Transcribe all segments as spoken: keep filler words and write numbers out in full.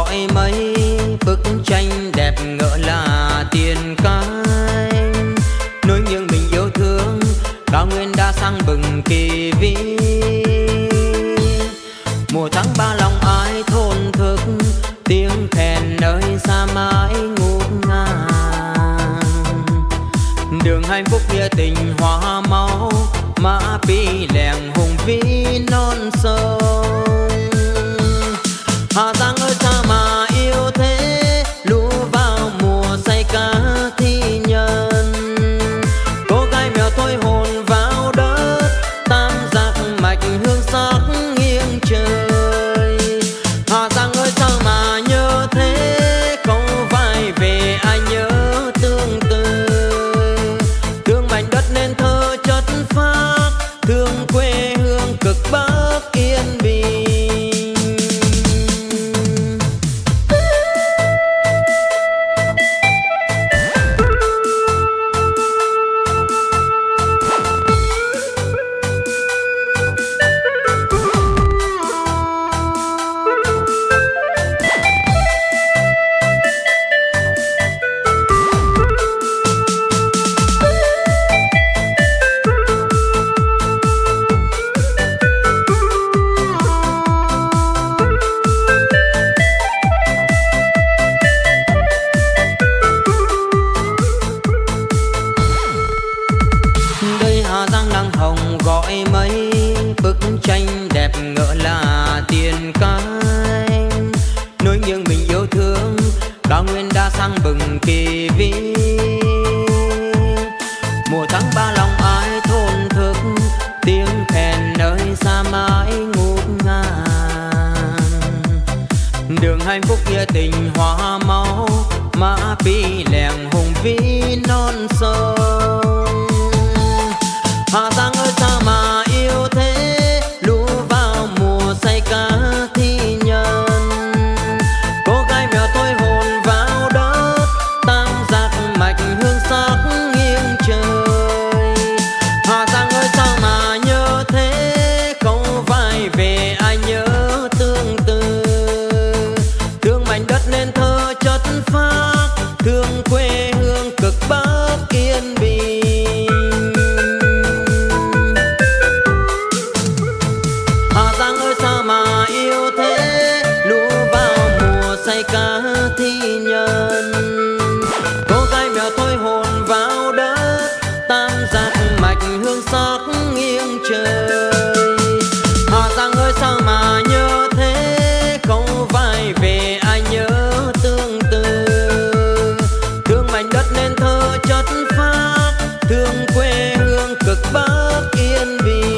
gọi mấy bức tranh đẹp ngỡ là tiền cánh, nuôi những mình yêu thương cao nguyên đã sang bừng kỳ vĩ. Mùa tháng ba lòng ai thôn thức tiếng khen nơi xa mãi ngút ngàn. Đường hạnh phúc nghĩa tình hoa máu mã pi lèng hùng vĩ non sông. Hà Giang ơi sao mà yêu thế, lũ vào mùa say cá thi nhân. Cô gái mèo thôi hồn vào đất, tam giác mạch hương sắc nghiêng trời. Hà Giang ơi sao mà nhớ thế, câu vai về ai nhớ tương tư. Thương mảnh đất nên thơ chất phác, thương quê hương cực Bắc Yên Bình. Gọi mấy bức tranh đẹp ngỡ là tiền cánh, nuôi những mình yêu thương cao nguyên đã sang bừng kỳ vĩ. Mùa tháng ba lòng ai thôn thức tiếng khen nơi xa mãi ngút ngàn. Đường hạnh phúc nghĩa tình hoa máu mã pi lèng hùng vĩ non sông. Hà Giang ơi sao mà yêu thế, lũ vào mùa say cá thi nhân. Cô gái mèo thôi hồn vào đất, tam giác mạch hương sắc nghiêng trời. Hà Giang ơi sao mà nhớ thế, câu vai về ai nhớ tương tư. Thương mảnh đất nên thơ chất phác, thương quê hương cực Bắc Yên Bình. Say cá thi nhân, cô gái mèo thôi hồn vào đất, tam giác mạch hương sắc nghiêng trời. Hà Giang ơi sao mà nhớ thế, câu vai về ai nhớ tương tư. Thương mảnh đất nên thơ chất phác, thương quê hương cực Bắc Yên Bình.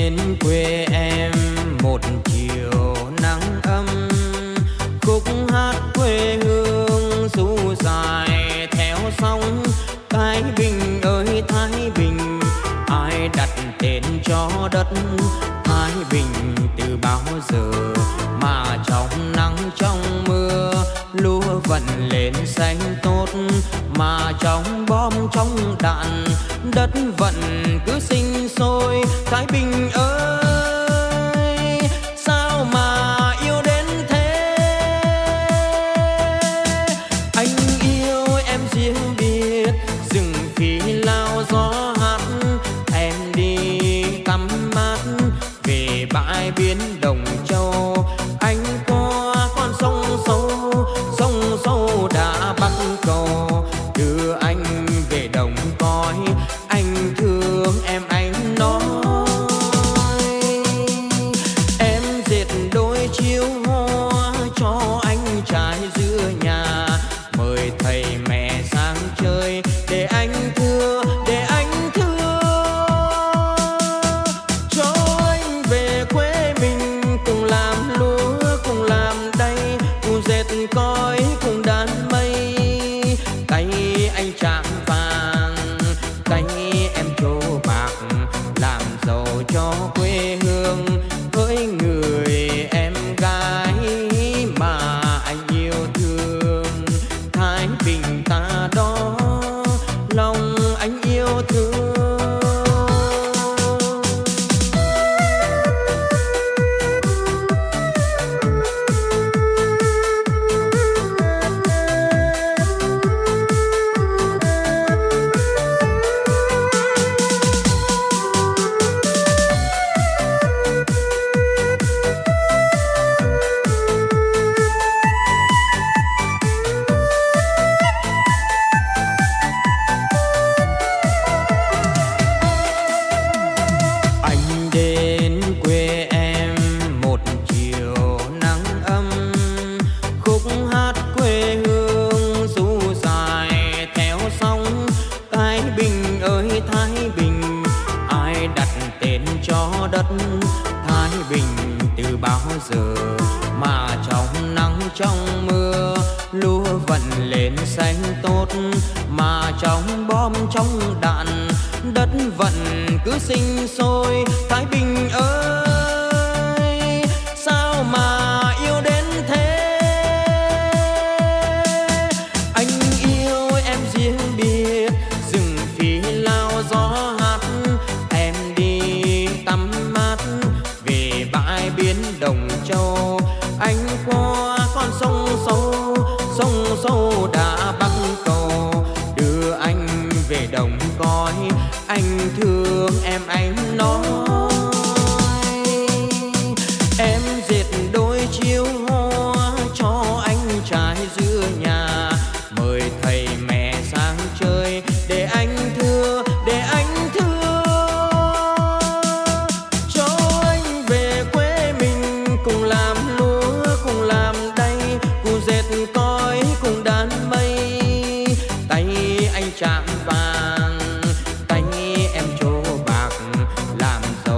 đến quê em một chiều nắng ấm, khúc hát quê hương ru dài theo sóng. Thái Bình ơi Thái Bình, ai đặt tên cho đất Thái Bình từ bao giờ mà trong nắng trong mưa lúa vận lên xanh tốt, mà trong bom trong đạn đất vận cứ sinh sôi. Thái Bình ơi sao mà yêu đến thế, anh yêu em riêng biệt rừng phi lao gió hát. Em đi tắm mát về bãi biển Đồng Châu, anh qua con sông sâu, sông sâu đã bắc cầu đưa anh về đồng cõi. Anh thương em anh nói, em dệt đôi chiếu hoa cho anh trai giữa nhà, mời thầy mẹ sang chơi để anh thưa, để anh thưa cho anh về quê mình cùng làm lúa cùng làm đay, cùng dệt cói cùng đan mây. Tay anh chạm vàng, tay em trổ bạc, làm giàu cho quê hương với người em gái mà anh yêu thương. Thái Bình ta đó lòng anh yêu thương. Anh đến quê em một chiều nắng ấm, khúc hát quê hương ru dài theo sóng. Thái Bình ơi Thái Bình, ai đặt tên cho đất Thái Bình từ bao giờ mà trong nắng trong mưa lúa vận lên xanh tốt, mà trong bom trong đạn đất vận cứ sinh sôi. Thái Bình ơi sao mà yêu đến thế, anh yêu em riêng biệt rừng phi lao gió hát. Em đi tắm mát về bãi biển Đồng Châu, anh qua con sông sâu, sông sâu đã bắc cầu đưa anh về đồng cõi. Anh thương em anh nói, em dệt đôi chiếu hoa cho anh trai giữa nhà, mời thầy mẹ sang chơi để anh thưa, để anh thưa cho anh về quê mình cùng làm lúa cùng làm đay, cùng dệt cói cùng đan mây. Tay anh chạm vàng, tay em trổ bạc, làm giàu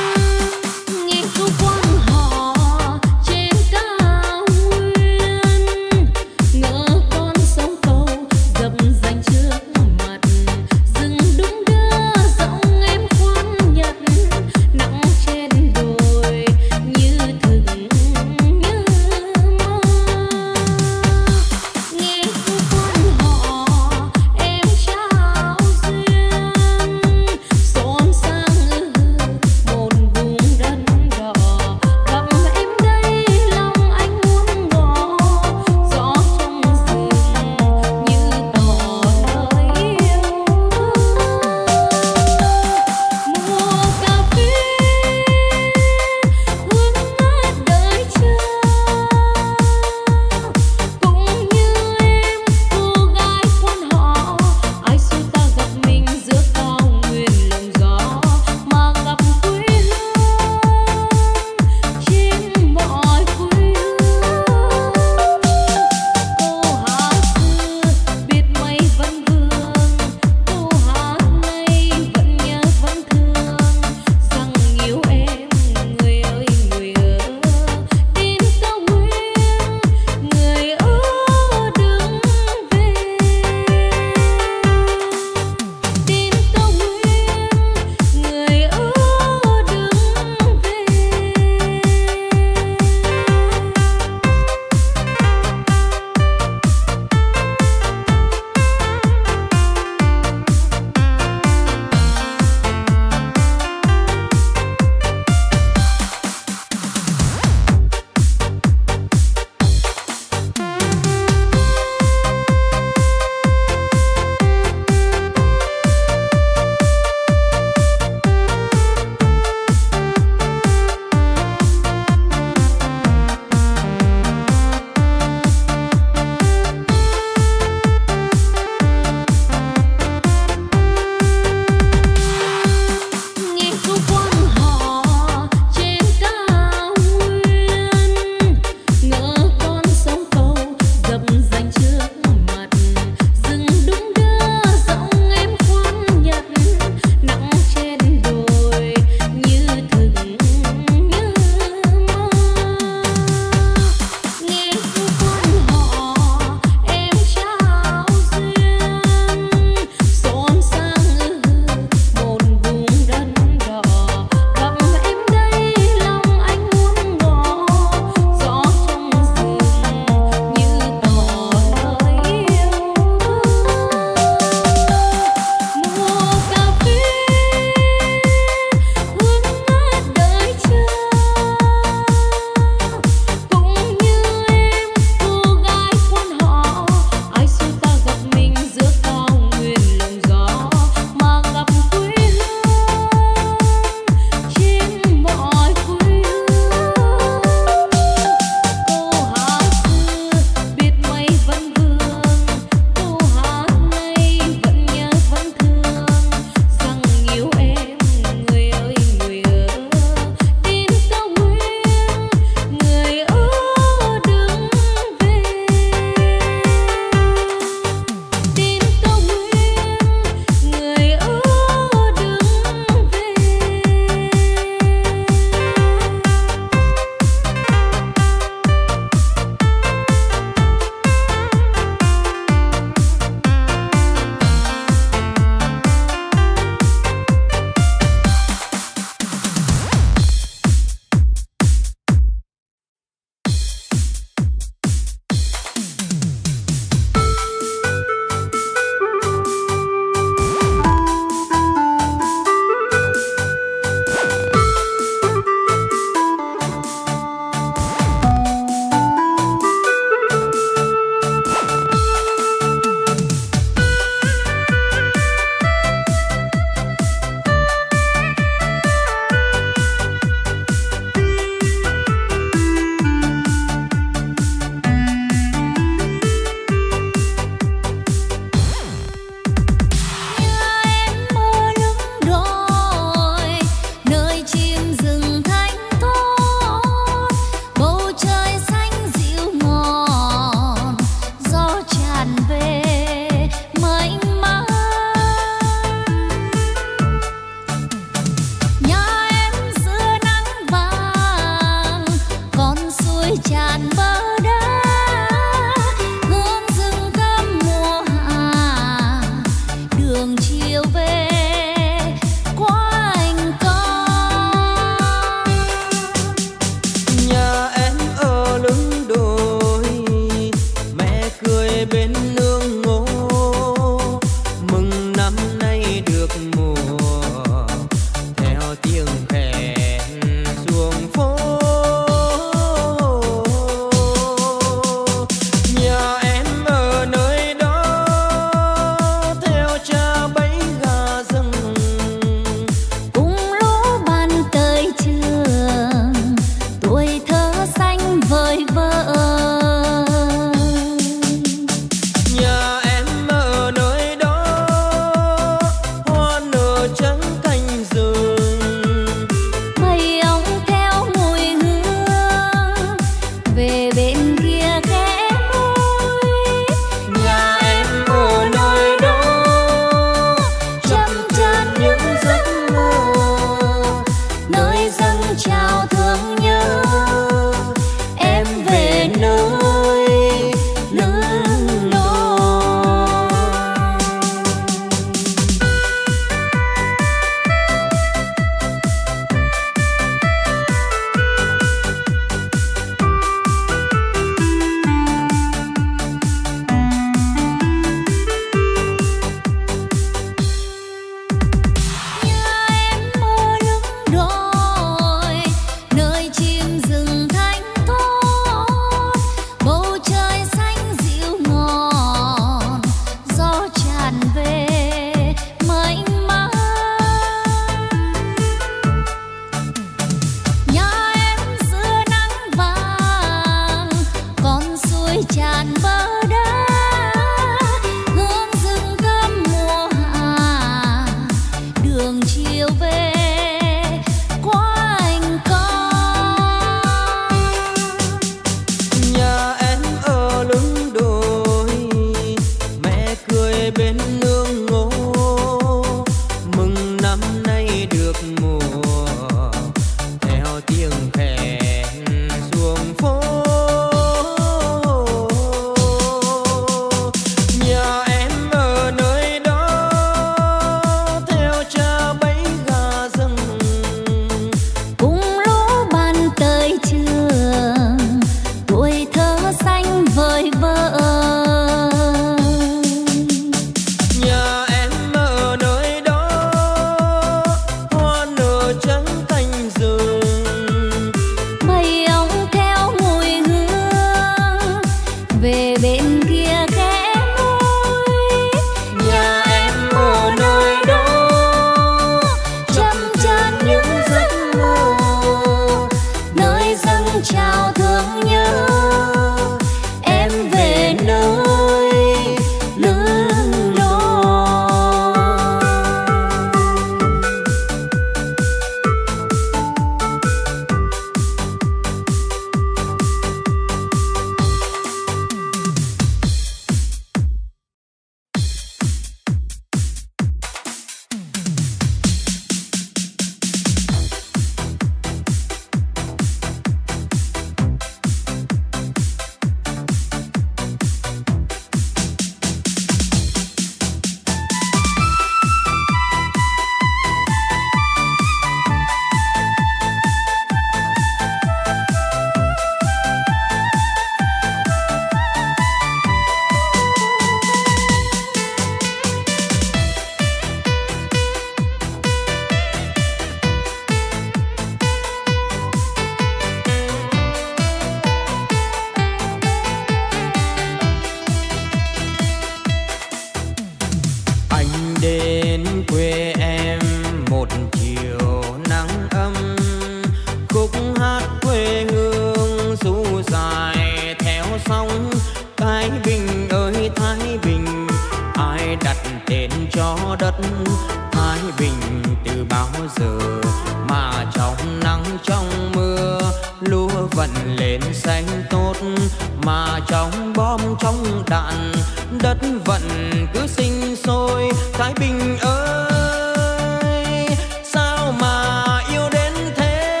hát quê hương ru dài theo sóng. Thái Bình ơi Thái Bình, ai đặt tên cho đất Thái Bình từ bao giờ, mà trong nắng trong mưa lúa vận lên xanh tốt, mà trong bom trong đạn đất vận cứ sinh sôi. Thái Bình ơi sao mà yêu đến thế,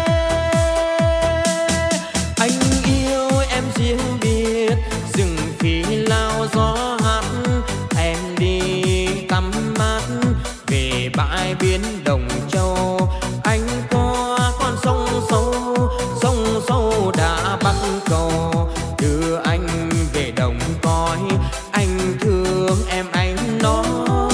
anh yêu em riêng biết rừng phi lao gió hát. Em đi tắm mát về bãi biển Đồng Châu, anh qua con sông sâu, sông sâu đã bắt cầu đưa anh về đồng cõi. Anh thương em anh nói,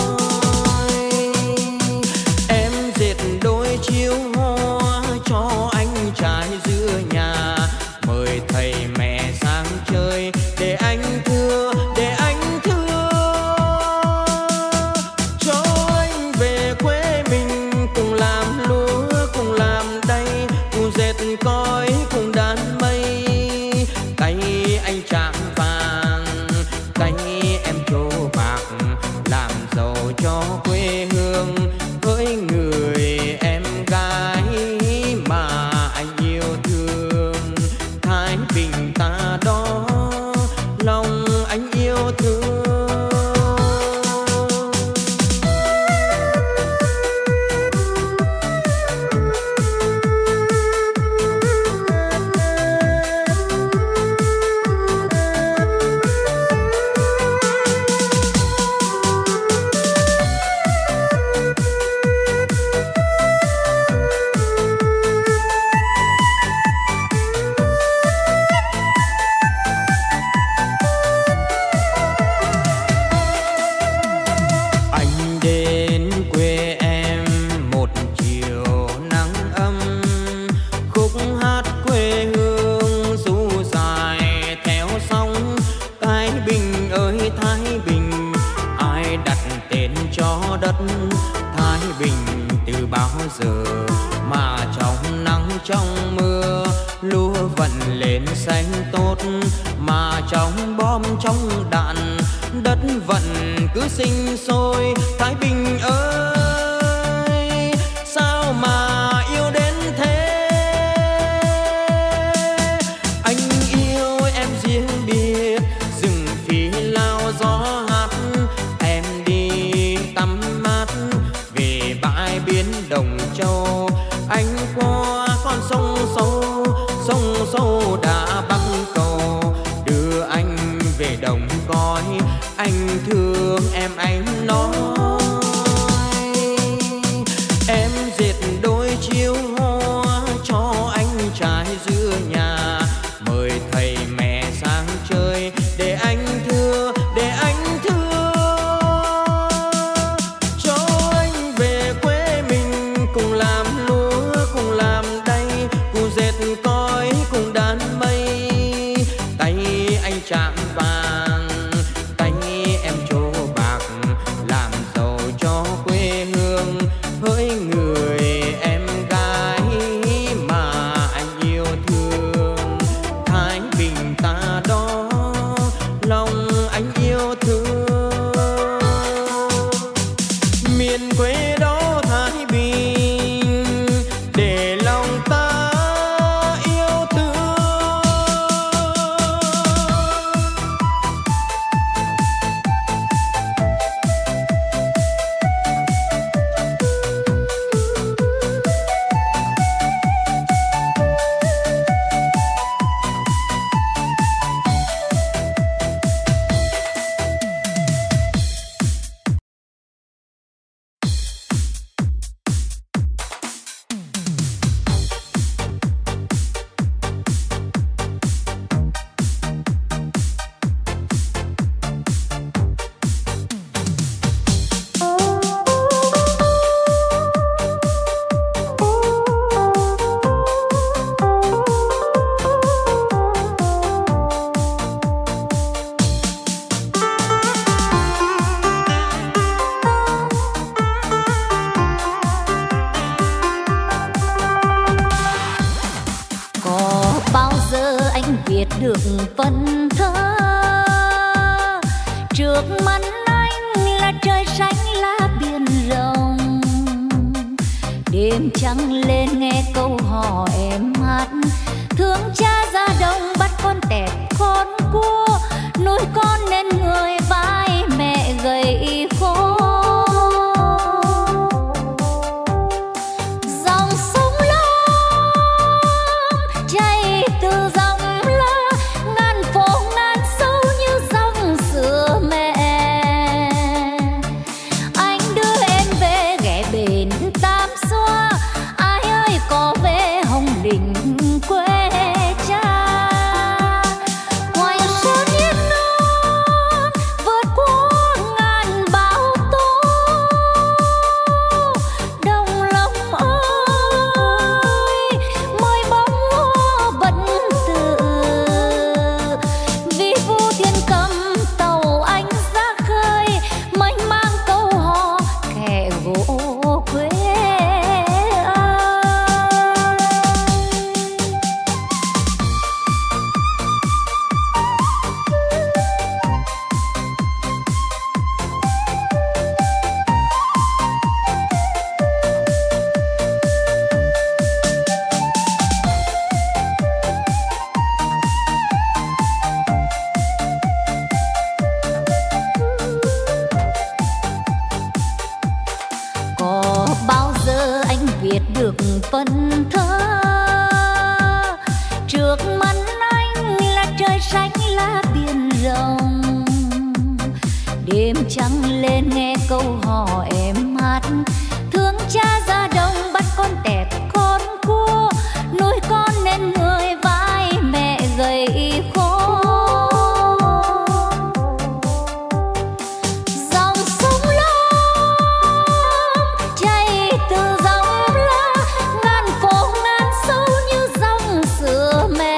em dệt đôi chiếu hoa cho anh trai giữa nhà, mời thầy mẹ sang chơi để anh thưa, để anh thưa cho anh về quê mình, cùng làm lúa cùng làm đay, cùng dệt cói cùng đan mây. Tay anh chạm vàng, tay em trổ bạc, làm giàu cho quê hương với người em gái mà anh yêu thương. Thái Bình ta đó lòng anh yêu thương. Thái Bình từ bao giờ, mà trong nắng trong mưa lúa vận lên xanh tốt, mà trong bom trong đạn đất vận cứ sinh sôi. Thái Bình ơi sao mà yêu đến thế, anh yêu em riêng biết rừng phi lao gió hát. Em đi tắm mát về bãi biển Đồng Châu, anh qua con sông sâu, sông sâu đã bắt cầu đưa anh về đồng cõi. Anh thương em anh nói, em dệt đôi chiếu hoa cho anh trai giữa nhà, mời thầy mẹ sang chơi để anh thưa, để anh thưa cho anh về quê mình, cùng làm lúa cùng làm đay, cùng dệt cói cùng đan mây. Tay anh chạm vàng, tay em trổ bạc, làm anh viết được phần thơ. Trước mắt anh là trời xanh lá biển rộng, đêm trăng lên nghe câu hò em hát. Thương cha ra đồng bắt con tẹt con cua, nuôi con nên người vai mẹ gầy khô. Dòng sông lớn chảy từ dòng lá, ngàn phố ngàn sâu như dòng sữa mẹ. Anh đưa em về ghé bến Tam Xoa, ai ơi có về Hồng Đình quê cha. Ngoài sơn yên non vượt qua ngàn bão tố, đồng lòng ơi mời bóng hoa vẫn tự. Vì vu thiên cầm tàu anh ra khơi, mênh mang câu hò kẻ gỗ quê ơi. Có bao giờ anh viết được phần thơ. Trước mắt anh là trời xanh lá biển rộng, đêm trăng lên nghe câu hò em hát. Thương cha ra đồng bắt con tẹt con cua, nuôi con nên người vai mẹ gầy khô. Dòng sông lớn chảy từ dòng lá, ngàn phố ngàn sâu như dòng sữa mẹ.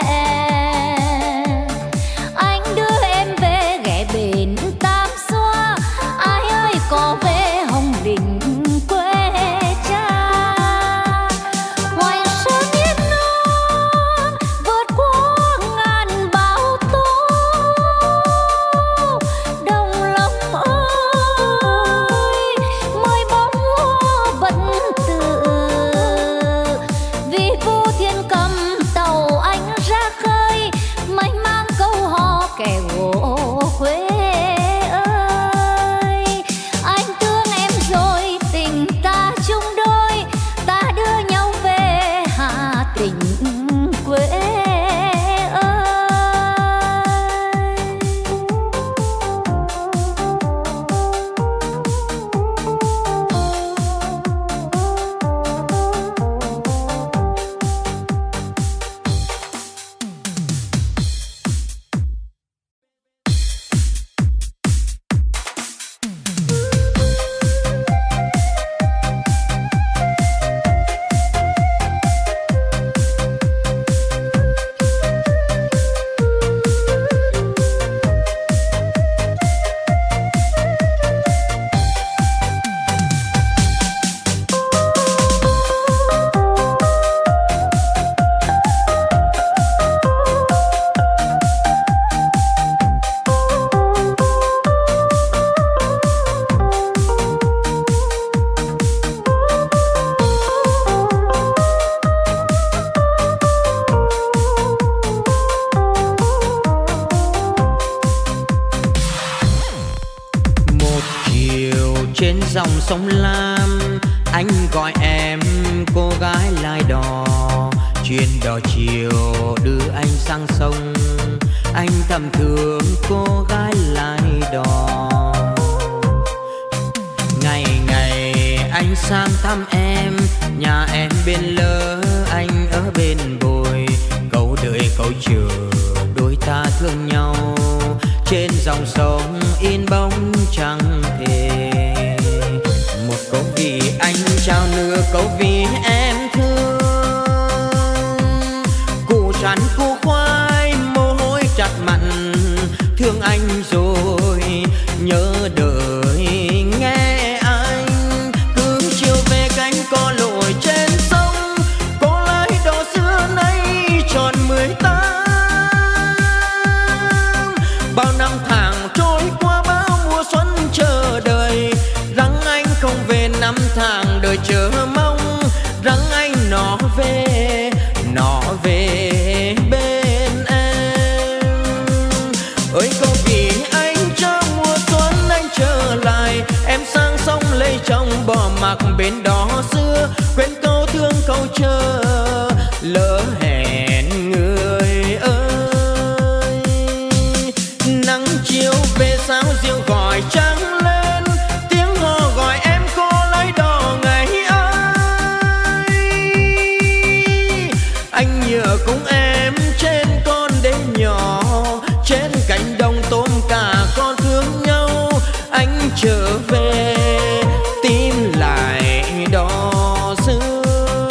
Anh đưa em về ghé bến Tam Xoa, ai ơi có về Hồng Đình quê cha. Ngoài sơn yên non vượt qua ngàn bão tố, đồng lòng ơi mời bóng hoa vẫn tự. Vì vu thiên cầm tàu anh ra khơi, mênh mang câu hò kẻ gỗ quê ơi. Anh thương em rồi tình ta chung đôi, ta đưa nhau về Hà Tĩnh quê ơi. Trên dòng sông Lam anh gọi em cô gái lai đò, chuyến đò chiều đưa anh sang sông. Anh thầm thương cô gái lai đò. Ngày ngày anh sang thăm em, nhà em bên lỡ anh ở bên bồi. Câu đợi câu chờ đôi ta thương nhau, trên dòng sông in bóng trăng thề. Một câu vì anh trao nửa câu vì em thương. Củ sắn củ khoai mồ hôi chặt mặn, thương anh rồi nhớ đời nghe anh. Cứ chiều về cánh có lội trên sông, có lái đò xưa nay tròn mười tám. bên đó xưa, quên câu thương câu chờ lỡ hẹn người ơi. Nắng chiều về sao diều gọi trắng lên, tiếng hò gọi em cô lái đò ngày ấy. Anh nhớ cùng em trên con đê nhỏ, trên cánh đồng tôm cả con thương nhau. Anh trở về tìm lại đó xưa.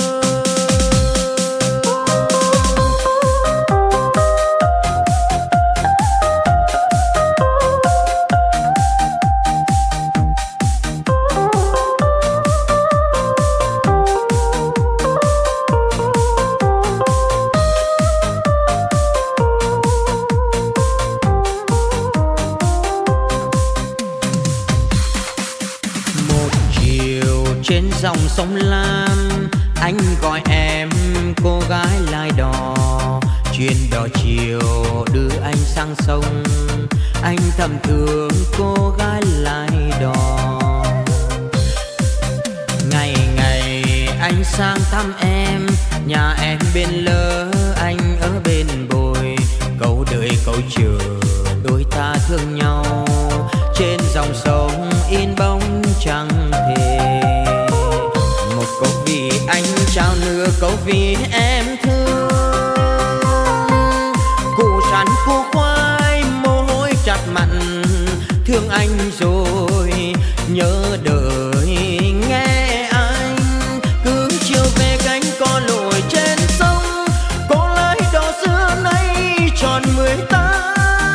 Trên dòng sông Lam, anh gọi em cô gái lai đò. Chuyến đò chiều đưa anh sang sông, anh thầm thương cô gái lai đò. Ngày ngày anh sang thăm em, nhà em bên lỡ, anh ở bên bồi. Câu đợi câu chờ, đôi ta thương nhau. Trên dòng sông in bóng trăng thề. Một câu vì anh trao nửa câu vì em thương. Củ sắn củ khoai mồ hôi chặt mặn, thương anh rồi nhớ đời nghe anh. Cứ chiều về cánh có lội trên sông, cô lái đò xưa nay tròn mười tám.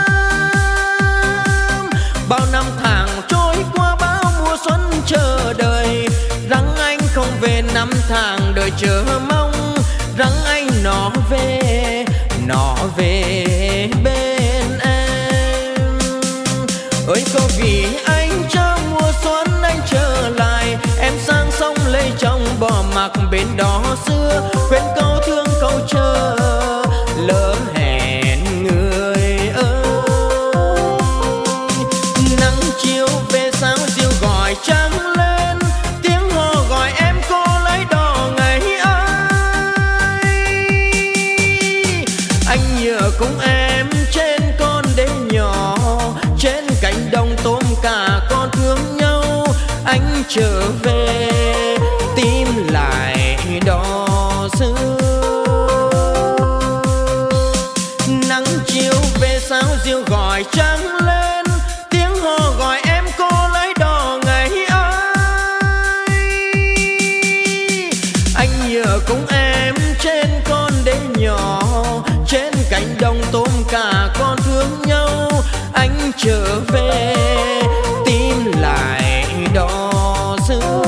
Bao năm tháng trôi qua bao mùa xuân chờ đợi, rằng anh không về năm tháng đợi chờ mong. Rằng anh nó về, nó về bên em. Ơi có vì anh cho mùa xuân anh trở lại, em sang sông lấy chồng bỏ mặc bên đó xưa. Quên câu thương câu chờ lỡ hẹn người ơi. Nắng chiều về sao diều gọi trắng lên, tiếng hò gọi em cô lái đò ngày ấy. Anh nhớ cùng em trên con đê nhỏ, trên cánh đồng tôm cả con thương nhau. Anh trở về tìm lại đó xưa. Nắng chiều về sao diều gọi trắng lên, tiếng hò gọi em cô lái đò ngày ấy. Anh nhớ cùng em trên con đê nhỏ, trên cánh đồng tôm cả con thương nhau. Anh trở về tìm lại đó xưa.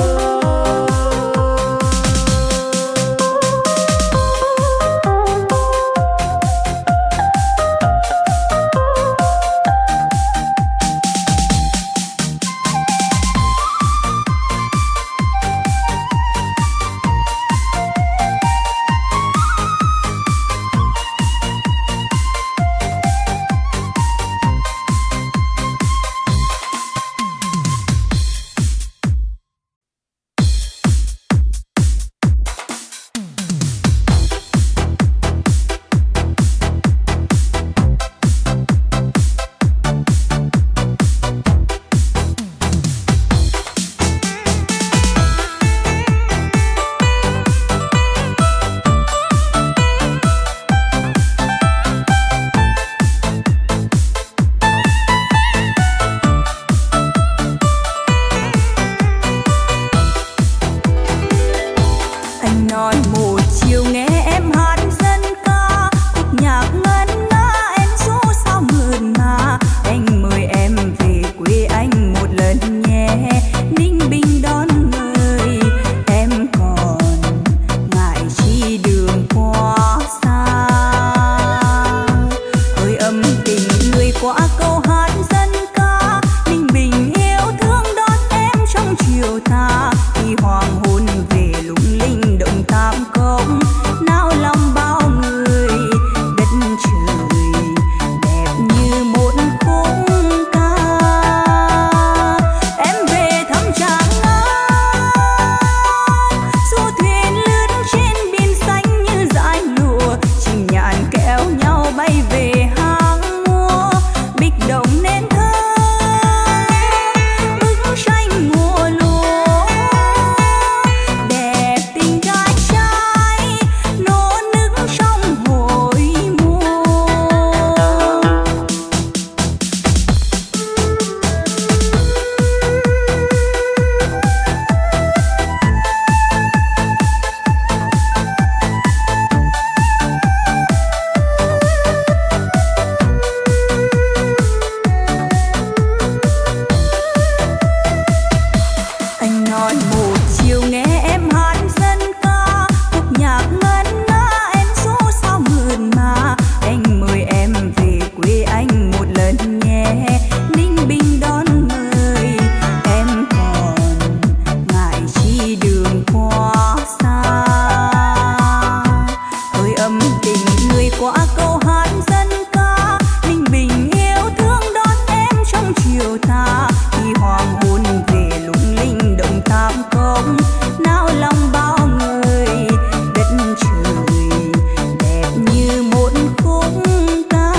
thầm tình người qua câu hát dân ca. Ninh Bình yêu thương đón em trong chiều tà, khi hoàng hôn về lung linh động Tam Cốc, nao lòng bao người đất trời đẹp như một khúc ca.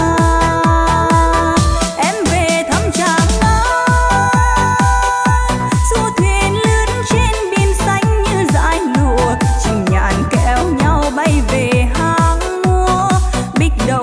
Em về thăm Tràng An, du thuyền lướt trên biển xanh như dải lụa, chim nhạn kéo nhau bay về hang múa. Bích đầu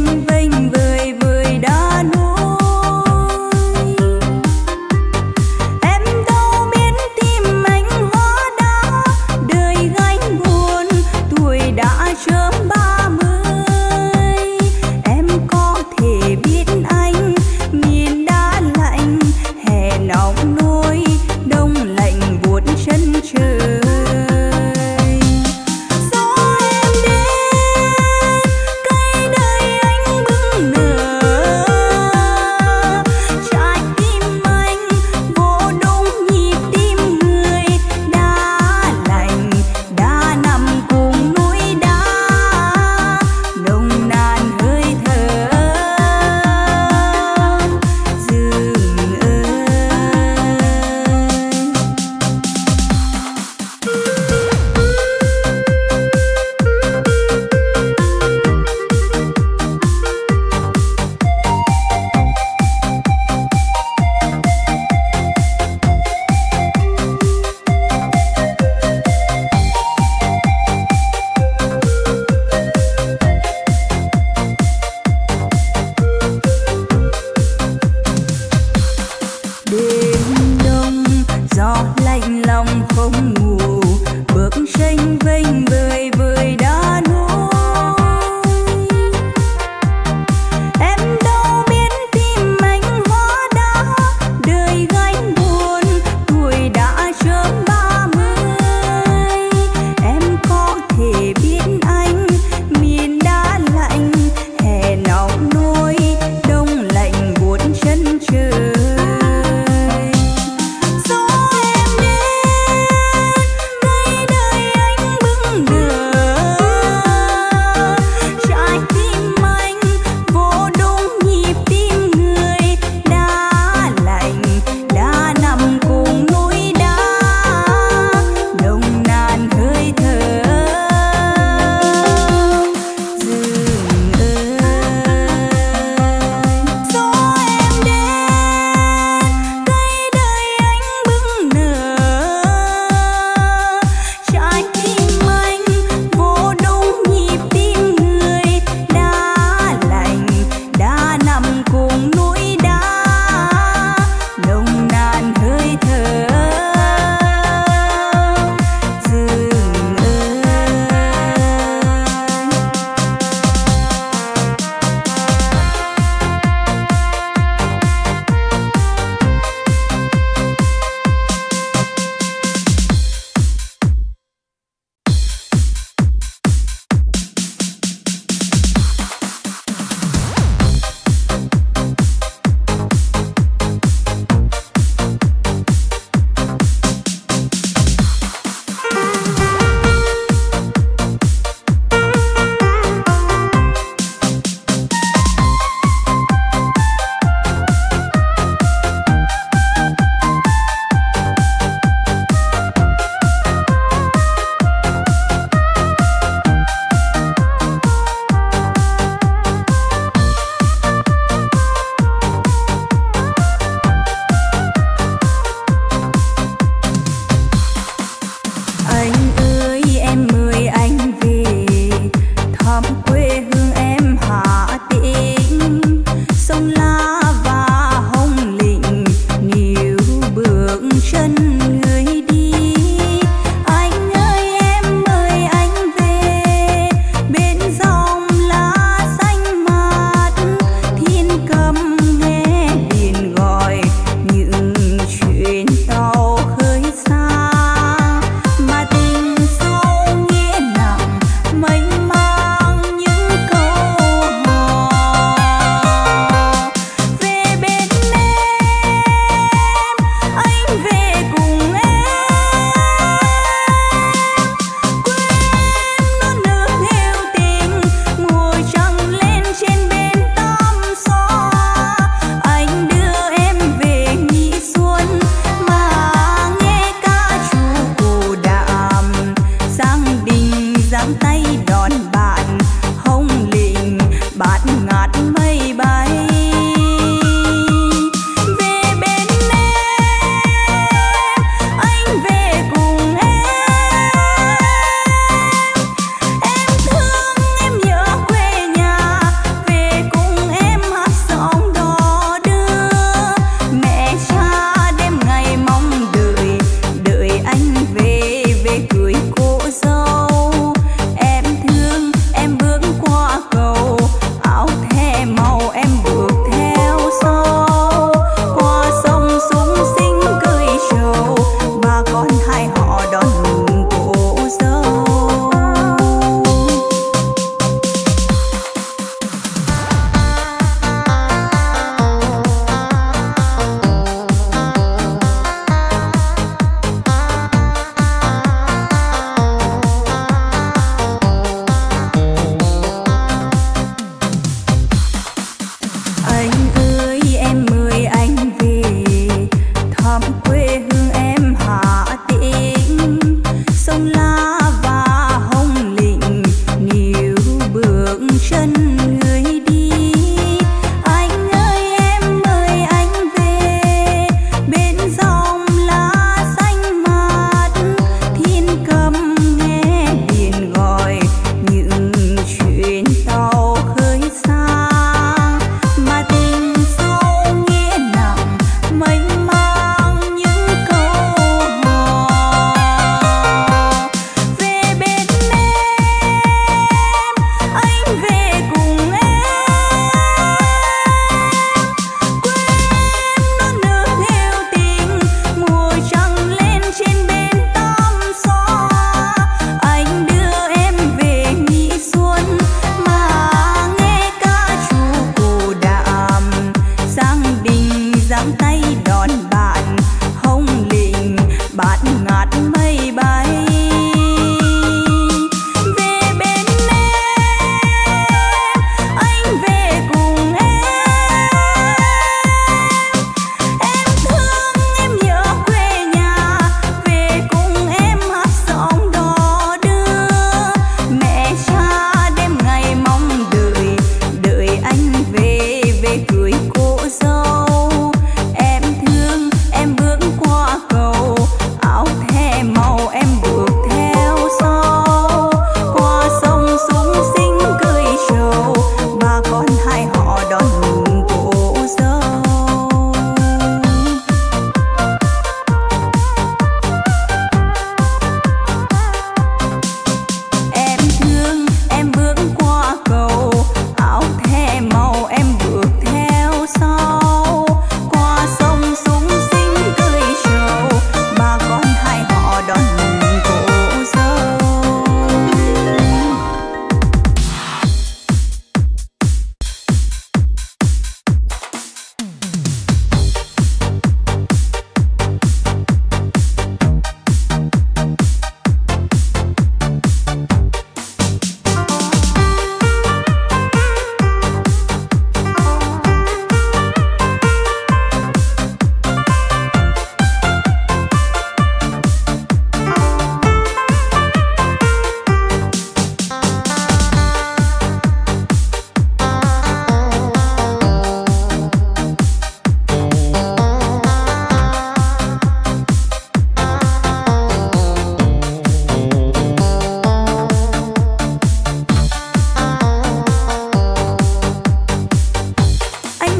vênh vênh vời vời đá núi. Em đâu biết tìm anh hóa đá, đời gánh buồn tuổi đã chớm ba mươi. Em có thể biết anh miền đá lạnh, hè nóng nôi đông lạnh buốt chân trời. Gió em đến cây đời anh bừng nở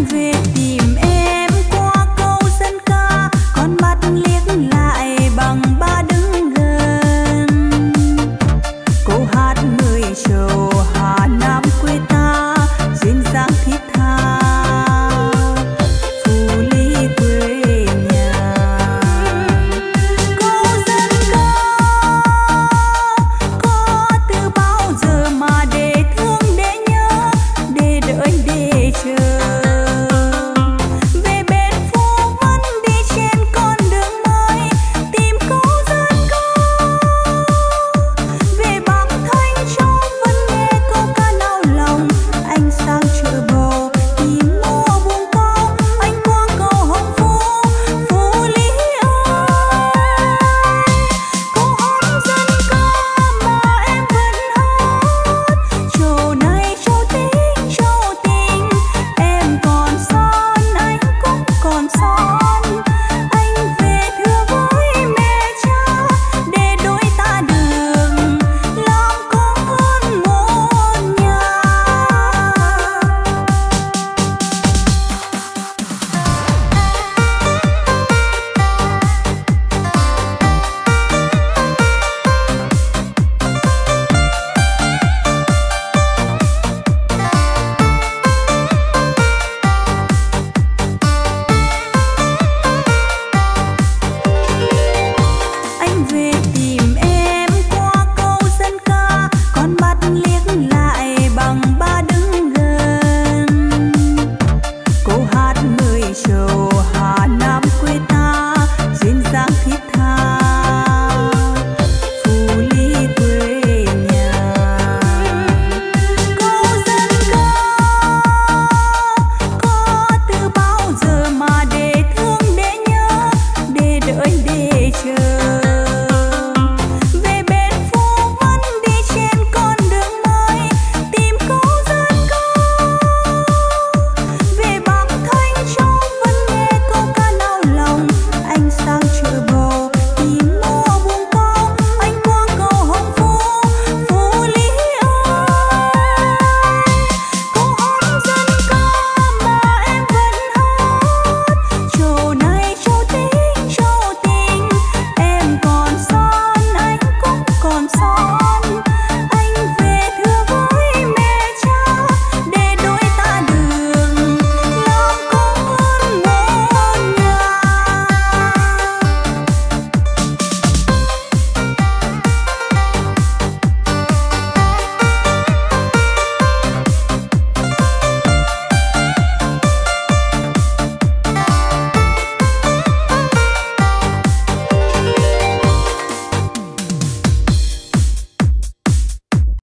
về tìm em qua câu dân ca, con mắt liếc lại bằng ba đứng gần. Câu hát người trầu Hà Nam quê ta duyên dáng thiết tha